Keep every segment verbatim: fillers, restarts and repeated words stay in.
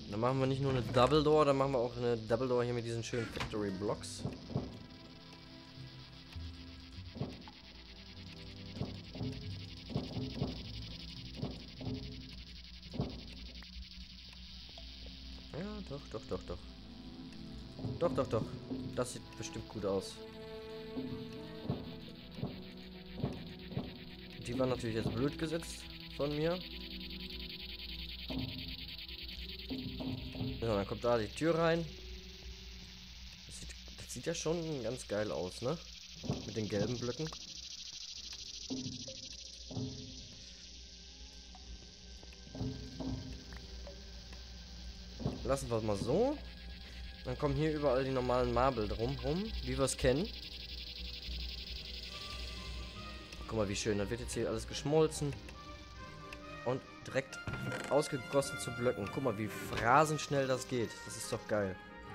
Dann machen wir nicht nur eine Double Door, dann machen wir auch eine Double Door hier mit diesen schönen Factory Blocks. Ja, doch, doch, doch, doch. Doch, doch, doch. Das sieht bestimmt gut aus. Die war natürlich jetzt blöd gesetzt von mir. So, dann kommt da die Tür rein. Das sieht, das sieht ja schon ganz geil aus, ne? Mit den gelben Blöcken. Lassen wir es mal so. Dann kommen hier überall die normalen Marble drum rum, wie wir es kennen. Guck mal, wie schön. Dann wird jetzt hier alles geschmolzen. Und direkt ausgegossen zu Blöcken. Guck mal, wie rasend schnell das geht. Das ist doch geil.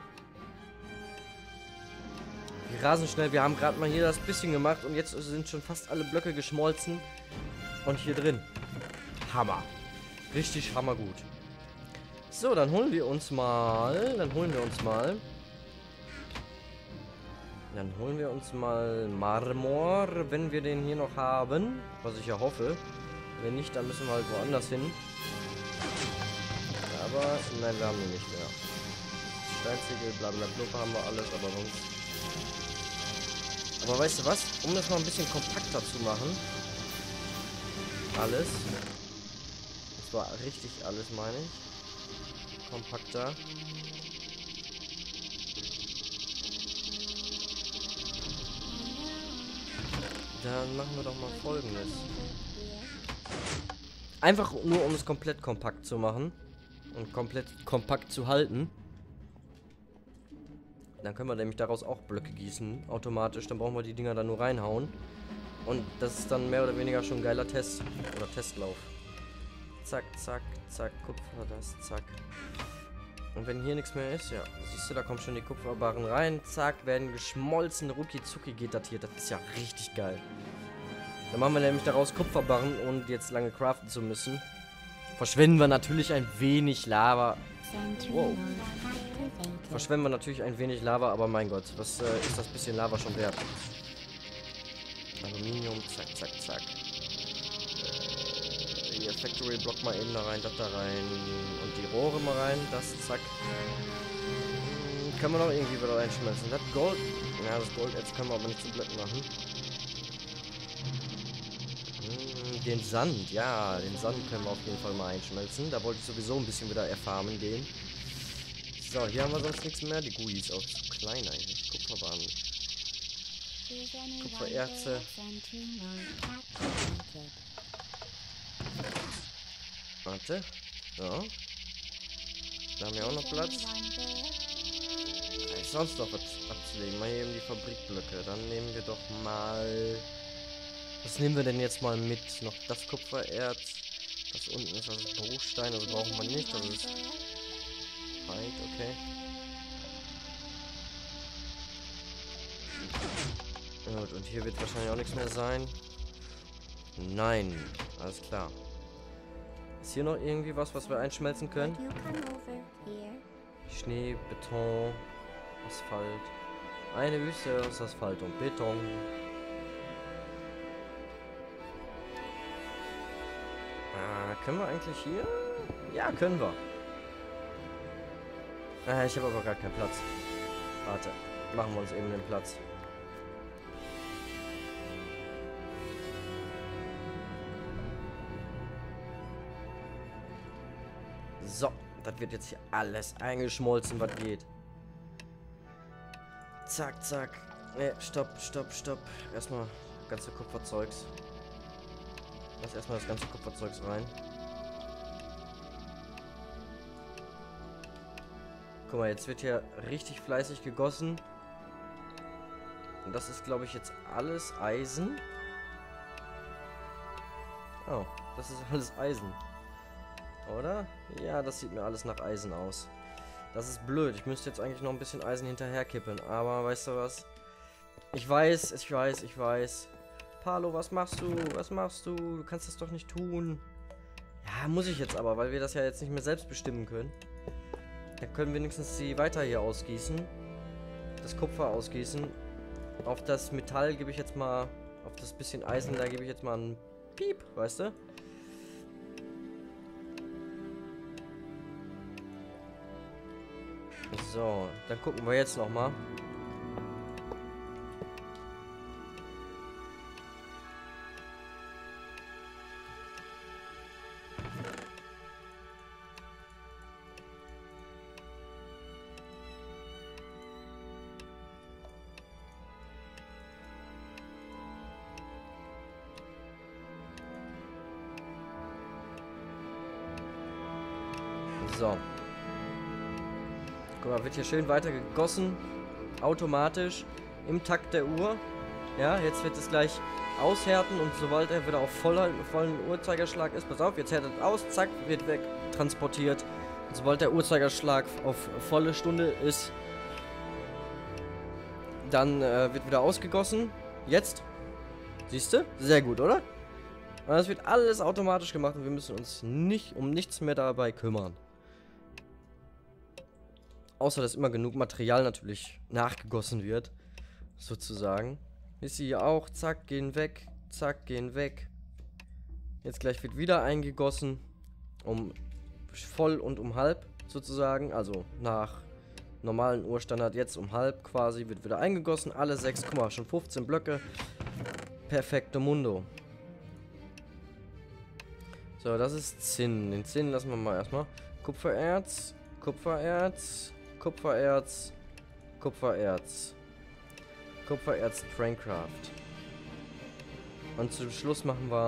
Wie rasend schnell. Wir haben gerade mal hier das bisschen gemacht. Und jetzt sind schon fast alle Blöcke geschmolzen. Und hier drin. Hammer. Richtig hammergut. So, dann holen wir uns mal. Dann holen wir uns mal. Dann holen wir uns mal Marmor, wenn wir den hier noch haben. Was ich ja hoffe. Wenn nicht, dann müssen wir halt woanders hin. Aber, nein, wir haben den nicht mehr. Steinziegel, blablabla, haben wir alles, aber sonst. Aber weißt du was? Um das mal ein bisschen kompakter zu machen. Alles. Und zwar richtig alles, meine ich. Kompakter. Dann machen wir doch mal Folgendes. Einfach nur, um es komplett kompakt zu machen. Und komplett kompakt zu halten. Dann können wir nämlich daraus auch Blöcke gießen. Automatisch. Dann brauchen wir die Dinger dann nur reinhauen. Und das ist dann mehr oder weniger schon ein geiler Test. Oder Testlauf. Zack, zack, zack. Kupfer, das, zack. Und wenn hier nichts mehr ist, ja. Siehst du, da kommen schon die Kupferbarren rein. Zack, werden geschmolzen. Rucki zucki geht das hier. Das ist ja richtig geil. Dann machen wir nämlich daraus Kupferbarren, ohne jetzt lange craften zu müssen. Verschwenden wir natürlich ein wenig Lava. Wow. Verschwenden wir natürlich ein wenig Lava, aber mein Gott, was äh, ist das bisschen Lava schon wert? Aluminium, zack, zack, zack. Äh, hier Factory Block mal eben da rein, das da rein. Und die Rohre mal rein, das, zack. Hm, kann man auch irgendwie wieder reinschmelzen. Das Gold, ja, das Gold jetzt können wir aber nicht zu Blöcken machen. Den Sand, ja, den Sand können wir auf jeden Fall mal einschmelzen. Da wollte ich sowieso ein bisschen wieder erfarmen gehen. So, hier haben wir sonst nichts mehr. Die G U I ist auch zu klein eigentlich. Kupferbahn. Kupfererze. Warte. So. Da haben wir auch noch Platz. Da ist sonst noch was abzulegen. Mal hier eben die Fabrikblöcke. Dann nehmen wir doch mal... Was nehmen wir denn jetzt mal mit? Noch das Kupfererz. Das unten ist das Bruchstein, also brauchen wir nicht. Das ist weit, okay. Gut, und hier wird wahrscheinlich auch nichts mehr sein. Nein, alles klar. Ist hier noch irgendwie was, was wir einschmelzen können? Schnee, Beton, Asphalt. Eine Wüste aus Asphalt und Beton. Können wir eigentlich hier? Ja, können wir. Äh, ich habe aber gar keinen Platz. Warte, machen wir uns eben den Platz. So, das wird jetzt hier alles eingeschmolzen, was geht. Zack, zack. Ne, stopp, stopp, stopp. Erstmal ganze Kupferzeugs. Lass erstmal das ganze Kupferzeugs rein. Guck mal, jetzt wird hier richtig fleißig gegossen. Und das ist, glaube ich, jetzt alles Eisen. Oh, das ist alles Eisen. Oder? Ja, das sieht mir alles nach Eisen aus. Das ist blöd. Ich müsste jetzt eigentlich noch ein bisschen Eisen hinterher kippen. Aber weißt du was? Ich weiß, ich weiß, ich weiß. Palo, was machst du? Was machst du? Du kannst das doch nicht tun. Ja, muss ich jetzt aber, weil wir das ja jetzt nicht mehr selbst bestimmen können. Dann können wir wenigstens die weiter hier ausgießen. Das Kupfer ausgießen. Auf das Metall gebe ich jetzt mal, auf das bisschen Eisen, da gebe ich jetzt mal einen Piep, weißt du? So, dann gucken wir jetzt noch mal. So. Guck mal, wird hier schön weiter gegossen. Automatisch. Im Takt der Uhr. Ja, jetzt wird es gleich aushärten und sobald er wieder auf voller, vollen Uhrzeigerschlag ist, pass auf, jetzt härtet es aus, zack, wird weg transportiert. Und sobald der Uhrzeigerschlag auf volle Stunde ist, dann äh, wird wieder ausgegossen. Jetzt. Siehst du? Sehr gut, oder? Und das wird alles automatisch gemacht und wir müssen uns nicht um nichts mehr dabei kümmern. Außer, dass immer genug Material natürlich nachgegossen wird. Sozusagen. Ist sie hier auch. Zack, gehen weg. Zack, gehen weg. Jetzt gleich wird wieder eingegossen. Um voll und um halb sozusagen. Also nach normalen Uhrstandard jetzt um halb quasi. Wird wieder eingegossen. Alle sechs, guck mal, schon fünfzehn Blöcke. Perfekto Mundo. So, das ist Zinn. Den Zinn lassen wir mal erstmal. Kupfererz. Kupfererz. Kupfererz, Kupfererz, Kupfererz, Traincraft. Und zum Schluss machen wir.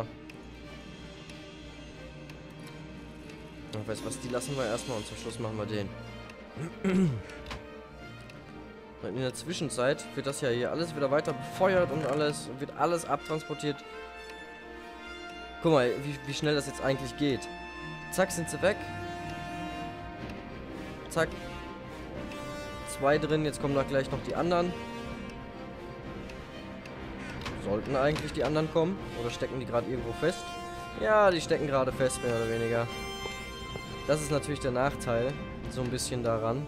Ich weiß was, die lassen wir erstmal und zum Schluss machen wir den. Und in der Zwischenzeit wird das ja hier alles wieder weiter befeuert und alles, wird alles abtransportiert. Guck mal, wie, wie schnell das jetzt eigentlich geht. Zack, sind sie weg. Zack. Zwei drin, jetzt kommen da gleich noch die anderen. Sollten eigentlich die anderen kommen. Oder stecken die gerade irgendwo fest? Ja, die stecken gerade fest, mehr oder weniger. Das ist natürlich der Nachteil. So ein bisschen daran.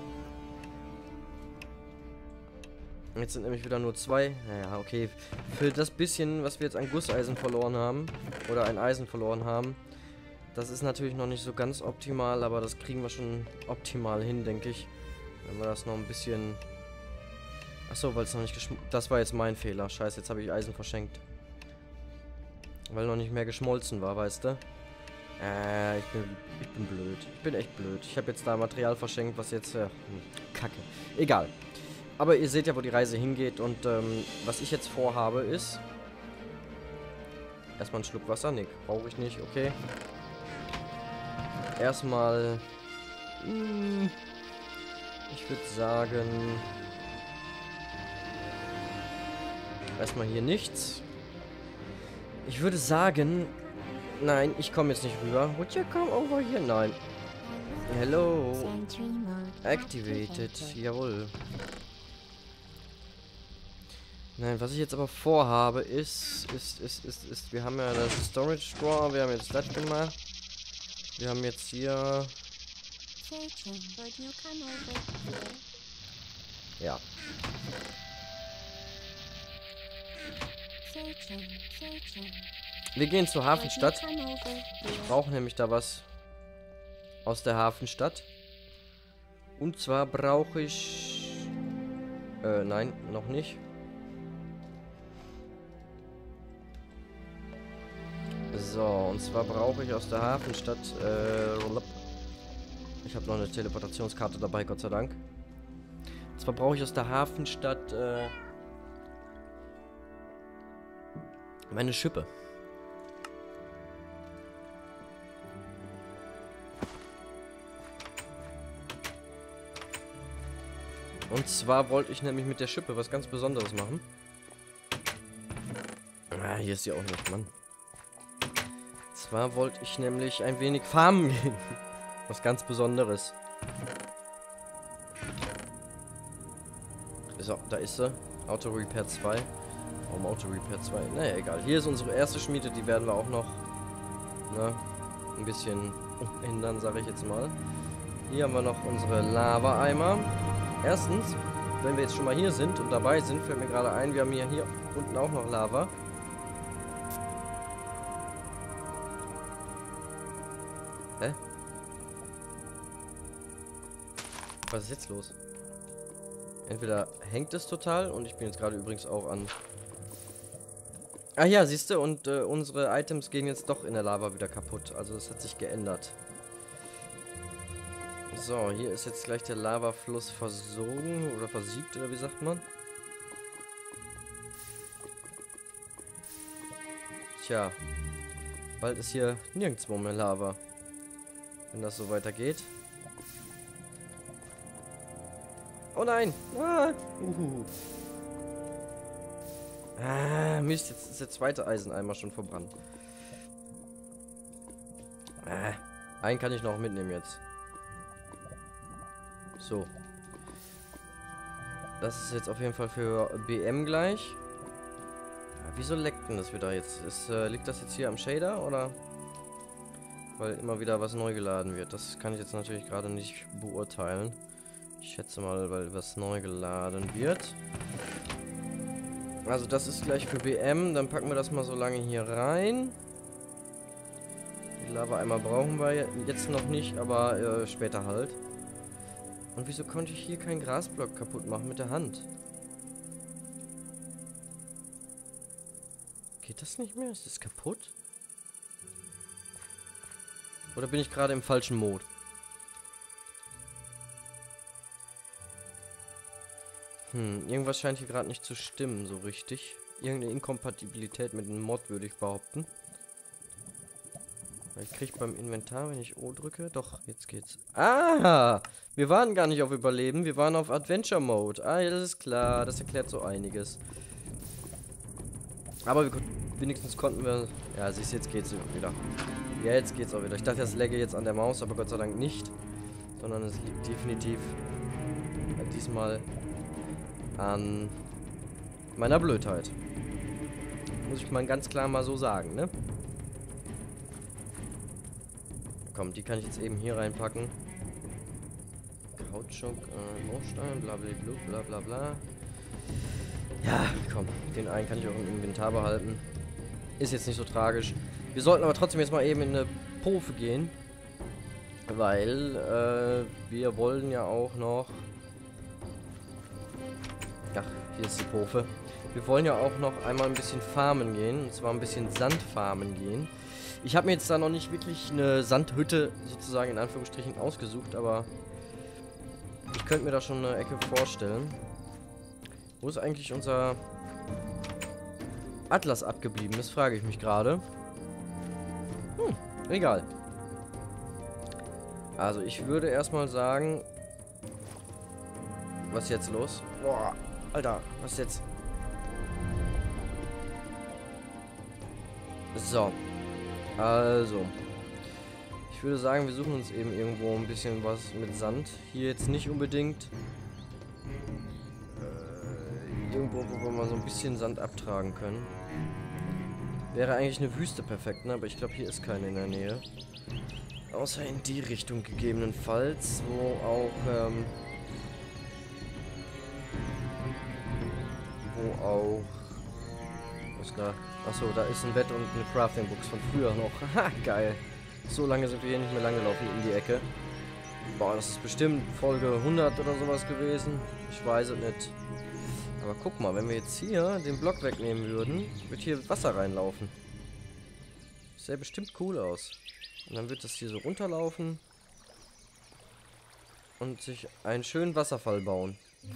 Jetzt sind nämlich wieder nur zwei. Naja, okay. Für das bisschen, was wir jetzt an Gusseisen verloren haben. Oder ein Eisen verloren haben. Das ist natürlich noch nicht so ganz optimal. Aber das kriegen wir schon optimal hin, denke ich. Wenn wir das noch ein bisschen... Achso, weil es noch nicht geschmolzen... Das war jetzt mein Fehler. Scheiße, jetzt habe ich Eisen verschenkt. Weil noch nicht mehr geschmolzen war, weißt du? Äh, ich bin, ich bin blöd. Ich bin echt blöd. Ich habe jetzt da Material verschenkt, was jetzt... Äh, Kacke. Egal. Aber ihr seht ja, wo die Reise hingeht. Und ähm, was ich jetzt vorhabe ist... Erstmal einen Schluck Wasser. Nee, brauche ich nicht. Okay. Erstmal... Mh, Ich würde sagen... Erstmal hier nichts. Ich würde sagen... Nein, ich komme jetzt nicht rüber. Would you come over here? Nein. Hello. Activated. Jawohl. Nein, was ich jetzt aber vorhabe ist... Ist, ist, ist, ist... Wir haben ja das Storage Drawer. Wir haben jetzt das gemacht. Wir haben jetzt hier... Ja. Wir gehen zur Hafenstadt. Ich brauche nämlich da was aus der Hafenstadt. Und zwar brauche ich... Äh, nein, noch nicht. So, und zwar brauche ich aus der Hafenstadt... Äh, ich habe noch eine Teleportationskarte dabei, Gott sei Dank. Und zwar brauche ich aus der Hafenstadt... Äh, meine Schippe. Und zwar wollte ich nämlich mit der Schippe was ganz Besonderes machen. Ah, hier ist sie auch nicht, Mann. Zwar wollte ich nämlich ein wenig farmen gehen. Was ganz Besonderes. So, da ist sie. Auto Repair zwei. Warum Auto Repair zwei? Naja, egal. Hier ist unsere erste Schmiede. Die werden wir auch noch, ne, ein bisschen ändern, sage ich jetzt mal. Hier haben wir noch unsere Lava-Eimer. Erstens, wenn wir jetzt schon mal hier sind und dabei sind, fällt mir gerade ein, wir haben hier, hier unten auch noch Lava. Hä? Was ist jetzt los? Entweder hängt es total und ich bin jetzt gerade übrigens auch an... Ah ja, siehst du, und äh, unsere Items gehen jetzt doch in der Lava wieder kaputt. Also das hat sich geändert. So, hier ist jetzt gleich der Lavafluss versogen oder versiegt, oder wie sagt man? Tja, bald ist hier nirgendwo mehr Lava. Wenn das so weitergeht. Oh nein! Ah, uhu. ah Mist, jetzt ist der zweite Eiseneimer schon verbrannt. Ah, einen kann ich noch mitnehmen jetzt. So. Das ist jetzt auf jeden Fall für B M gleich. Ja, wieso leckt denn das wieder jetzt? Ist, äh, liegt das jetzt hier am Shader oder? Weil immer wieder was neu geladen wird. Das kann ich jetzt natürlich gerade nicht beurteilen. Ich schätze mal, weil was neu geladen wird. Also das ist gleich für B M. Dann packen wir das mal so lange hier rein. Die Lava-Eimer brauchen wir jetzt noch nicht, aber äh, später halt. Und wieso konnte ich hier keinen Grasblock kaputt machen mit der Hand? Geht das nicht mehr? Ist das kaputt? Oder bin ich gerade im falschen Mode? Hm, irgendwas scheint hier gerade nicht zu stimmen, so richtig. Irgendeine Inkompatibilität mit dem Mod, würde ich behaupten. Ich kriege beim Inventar, wenn ich O drücke, doch, jetzt geht's. Ah, wir waren gar nicht auf Überleben, wir waren auf Adventure Mode. Ah, ja, das ist klar, das erklärt so einiges. Aber wir, wenigstens konnten wir... Ja, siehst du, jetzt geht's wieder. Ja, jetzt geht's auch wieder. Ich dachte, das läge jetzt an der Maus, aber Gott sei Dank nicht. Sondern es liegt definitiv äh, diesmal an meiner Blödheit. Muss ich mal ganz klar mal so sagen, ne? Komm, die kann ich jetzt eben hier reinpacken. Kautschuk, äh, Baustein, bla bla bla bla bla. Ja, komm, den einen kann ich auch im Inventar behalten. Ist jetzt nicht so tragisch. Wir sollten aber trotzdem jetzt mal eben in eine Pofe gehen. Weil, äh, wir wollen ja auch noch... Ach, hier ist die Pofe. Wir wollen ja auch noch einmal ein bisschen farmen gehen. Und zwar ein bisschen Sand farmen gehen. Ich habe mir jetzt da noch nicht wirklich eine Sandhütte sozusagen in Anführungsstrichen ausgesucht, aber ich könnte mir da schon eine Ecke vorstellen. Wo ist eigentlich unser Atlas abgeblieben? Das frage ich mich gerade. Hm, egal. Also ich würde erstmal sagen... Was ist jetzt los? Boah, Alter, was jetzt? So. Also, ich würde sagen, wir suchen uns eben irgendwo ein bisschen was mit Sand. Hier jetzt nicht unbedingt. Äh, irgendwo, wo wir mal so ein bisschen Sand abtragen können. Wäre eigentlich eine Wüste perfekt, ne? Aber ich glaube, hier ist keine in der Nähe. Außer in die Richtung gegebenenfalls, wo auch, ähm, wo auch... Was ist da? Achso, da ist ein Bett und eine Crafting-Box von früher noch. Haha, geil. So lange sind wir hier nicht mehr lang gelaufen in die Ecke. Boah, das ist bestimmt Folge hundert oder sowas gewesen. Ich weiß es nicht. Aber guck mal, wenn wir jetzt hier den Block wegnehmen würden, wird hier Wasser reinlaufen. Sähe bestimmt cool aus. Und dann wird das hier so runterlaufen. Und sich einen schönen Wasserfall bauen.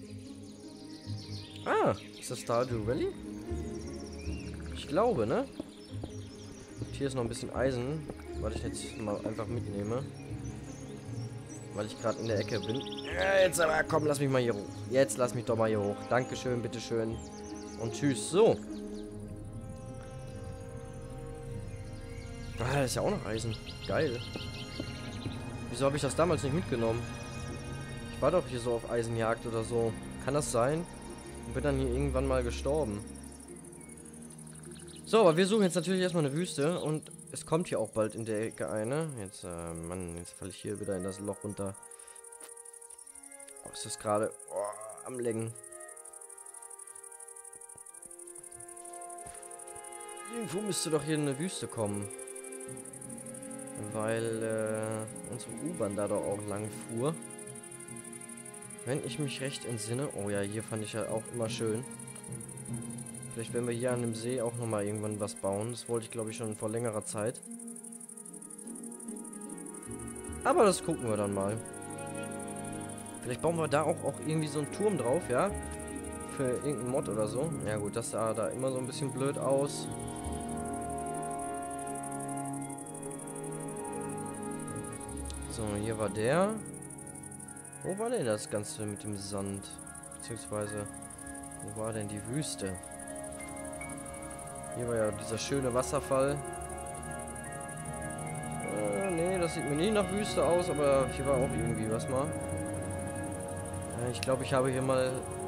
Ah, ist das Stardew Valley? Ich glaube, ne? Und hier ist noch ein bisschen Eisen, weil ich jetzt mal einfach mitnehme. Weil ich gerade in der Ecke bin. Ja, jetzt aber, komm, lass mich mal hier hoch. Jetzt lass mich doch mal hier hoch. Dankeschön, bitteschön. Und tschüss. So. Ah, das ist ja auch noch Eisen. Geil. Wieso habe ich das damals nicht mitgenommen? Ich war doch hier so auf Eisenjagd oder so. Kann das sein? Und bin dann hier irgendwann mal gestorben. So, aber wir suchen jetzt natürlich erstmal eine Wüste. Und es kommt hier auch bald in der Ecke eine. Jetzt, äh, Mann, jetzt falle ich hier wieder in das Loch runter. Oh, ist das gerade oh, am Lecken. Irgendwo müsste doch hier eine Wüste kommen. Weil äh, unsere U-Bahn da doch auch lang fuhr. Wenn ich mich recht entsinne. Oh ja, hier fand ich ja auch immer schön. Vielleicht werden wir hier an dem See auch nochmal irgendwann was bauen. Das wollte ich, glaube ich, schon vor längerer Zeit. Aber das gucken wir dann mal. Vielleicht bauen wir da auch, auch irgendwie so einen Turm drauf, ja? Für irgendeinen Mod oder so. Ja gut, das sah da immer so ein bisschen blöd aus. So, hier war der. Wo war denn das Ganze mit dem Sand? Beziehungsweise, wo war denn die Wüste? Hier war ja dieser schöne Wasserfall. Äh, nee, das sieht mir nicht nach Wüste aus, aber hier war auch irgendwie was mal. Äh, ich glaube, ich habe hier mal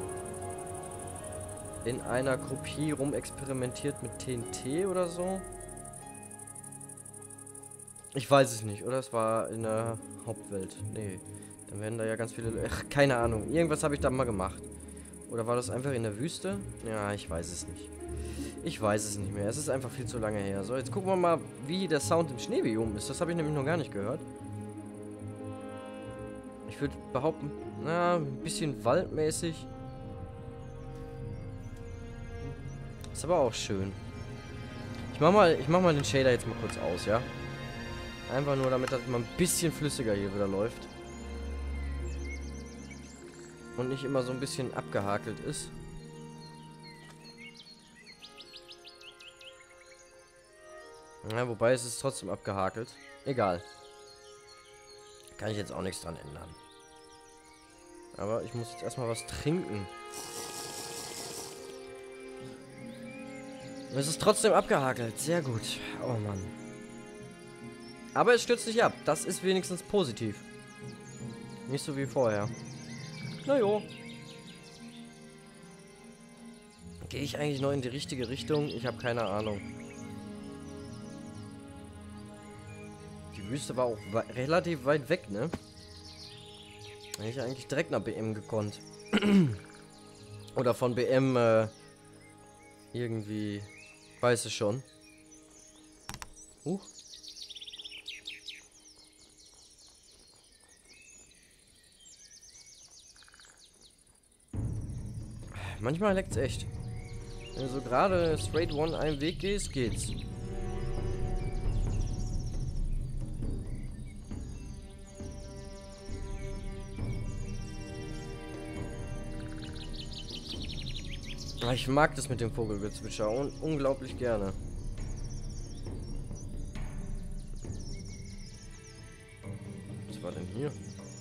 in einer Kopie rumexperimentiert mit T N T oder so. Ich weiß es nicht, oder? Es war in der Hauptwelt. Nee, dann werden da ja ganz viele... Ach, keine Ahnung. Irgendwas habe ich da mal gemacht. Oder war das einfach in der Wüste? Ja, ich weiß es nicht. Ich weiß es nicht mehr. Es ist einfach viel zu lange her. So, jetzt gucken wir mal, wie der Sound im Schneebiom ist. Das habe ich nämlich noch gar nicht gehört. Ich würde behaupten, na, ein bisschen waldmäßig. Ist aber auch schön. Ich mach mal, ich mach mal den Shader jetzt mal kurz aus, ja? Einfach nur, damit das mal ein bisschen flüssiger hier wieder läuft. Und nicht immer so ein bisschen abgehakelt ist. Ja, wobei es ist trotzdem abgehakelt. Egal. Kann ich jetzt auch nichts dran ändern. Aber ich muss jetzt erstmal was trinken. Es ist trotzdem abgehakelt. Sehr gut. Oh Mann. Aber es stürzt nicht ab. Das ist wenigstens positiv. Nicht so wie vorher. Na jo. Gehe ich eigentlich noch in die richtige Richtung? Ich habe keine Ahnung. Die Wüste war auch we relativ weit weg, ne? Hätte ich eigentlich direkt nach B M gekonnt. Oder von B M äh, irgendwie... Weiß es schon. Uh. Manchmal leckt's echt. Wenn du so gerade straight one einen Weg gehst, geht's. Ich mag das mit dem Vogelgezwitscher un unglaublich gerne. Was war denn hier?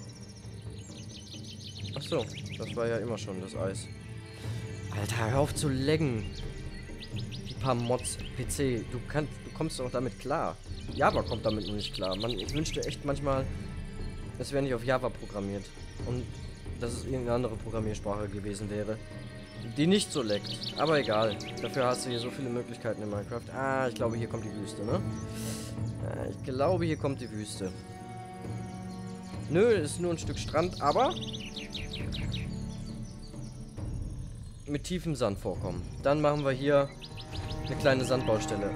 Ach so, das war ja immer schon das Eis. Alter, hör auf zu laggen. Die paar Mods P C, du kannst, du kommst doch damit klar. Java kommt damit noch nicht klar. Man, ich wünschte echt manchmal, es wäre nicht auf Java programmiert und dass es irgendeine andere Programmiersprache gewesen wäre, die nicht so leckt. Aber egal. Dafür hast du hier so viele Möglichkeiten in Minecraft. Ah, ich glaube, hier kommt die Wüste, ne? Ah, ich glaube, hier kommt die Wüste. Nö, ist nur ein Stück Strand, aber mit tiefem Sandvorkommen. Dann machen wir hier eine kleine Sandbaustelle.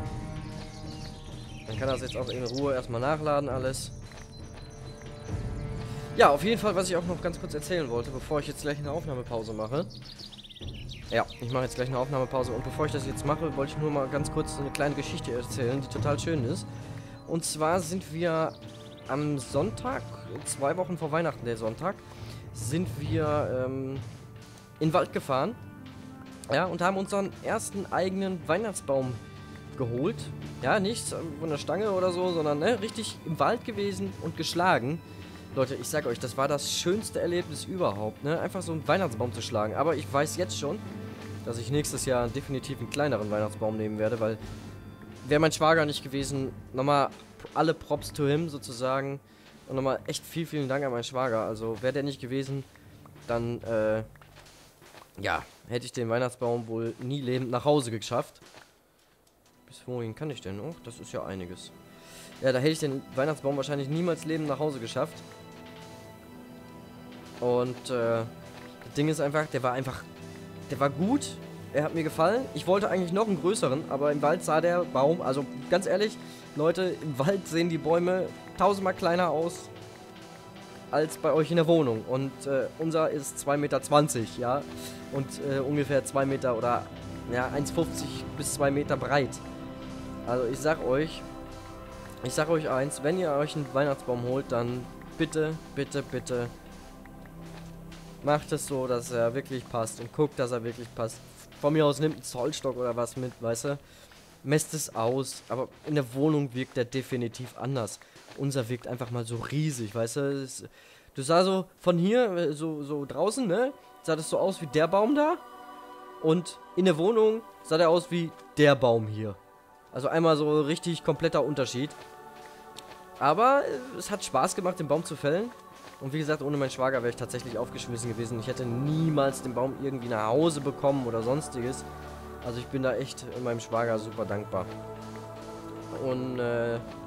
Dann kann das jetzt auch in Ruhe erstmal nachladen alles. Ja, auf jeden Fall, was ich auch noch ganz kurz erzählen wollte, bevor ich jetzt gleich eine Aufnahmepause mache. Ja, ich mache jetzt gleich eine Aufnahmepause und bevor ich das jetzt mache, wollte ich nur mal ganz kurz eine kleine Geschichte erzählen, die total schön ist. Und zwar sind wir am Sonntag, zwei Wochen vor Weihnachten, der Sonntag, sind wir ähm, in den Wald gefahren, ja, und haben unseren ersten eigenen Weihnachtsbaum geholt. Ja, nichts von der Stange oder so, sondern ne, richtig im Wald gewesen und geschlagen. Leute, ich sag euch, das war das schönste Erlebnis überhaupt, ne? Einfach so einen Weihnachtsbaum zu schlagen. Aber ich weiß jetzt schon, dass ich nächstes Jahr definitiv einen kleineren Weihnachtsbaum nehmen werde, weil wäre mein Schwager nicht gewesen, nochmal alle Props to him sozusagen. Und nochmal echt viel, vielen Dank an meinen Schwager. Also wäre der nicht gewesen, dann, äh, ja, hätte ich den Weihnachtsbaum wohl nie lebend nach Hause geschafft. Bis wohin kann ich denn? Oh, das ist ja einiges. Ja, da hätte ich den Weihnachtsbaum wahrscheinlich niemals lebend nach Hause geschafft. Und äh, das Ding ist einfach, der war einfach, der war gut. Er hat mir gefallen. Ich wollte eigentlich noch einen größeren, aber im Wald sah der Baum, also ganz ehrlich, Leute, im Wald sehen die Bäume tausendmal kleiner aus als bei euch in der Wohnung. Und äh, unser ist zwei Meter zwanzig, ja. Und äh, ungefähr zwei Meter oder ja, eins fünfzig bis zwei Meter breit. Also ich sag euch, ich sag euch eins, wenn ihr euch einen Weihnachtsbaum holt, dann bitte, bitte, bitte macht es so, dass er wirklich passt und guckt, dass er wirklich passt. Von mir aus nimmt einen Zollstock oder was mit, weißt du. Messt es aus, aber in der Wohnung wirkt der definitiv anders. Unser wirkt einfach mal so riesig, weißt du. Es, du sah so von hier, so, so draußen, ne, sah das so aus wie der Baum da. Und in der Wohnung sah der aus wie der Baum hier. Also einmal so richtig kompletter Unterschied. Aber es hat Spaß gemacht, den Baum zu fällen. Und wie gesagt, ohne meinen Schwager wäre ich tatsächlich aufgeschmissen gewesen. Ich hätte niemals den Baum irgendwie nach Hause bekommen oder sonstiges. Also ich bin da echt meinem Schwager super dankbar. Und äh,